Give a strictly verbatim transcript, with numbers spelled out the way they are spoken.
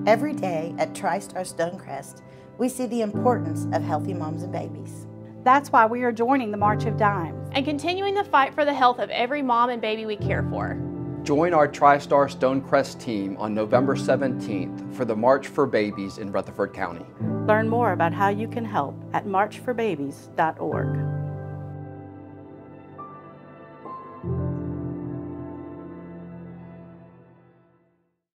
Every day at TriStar StoneCrest, we see the importance of healthy moms and babies. That's why we are joining the March of Dimes and continuing the fight for the health of every mom and baby we care for. Join our TriStar StoneCrest team on November seventeenth for the March for Babies in Rutherford County. Learn more about how you can help at march for babies dot org.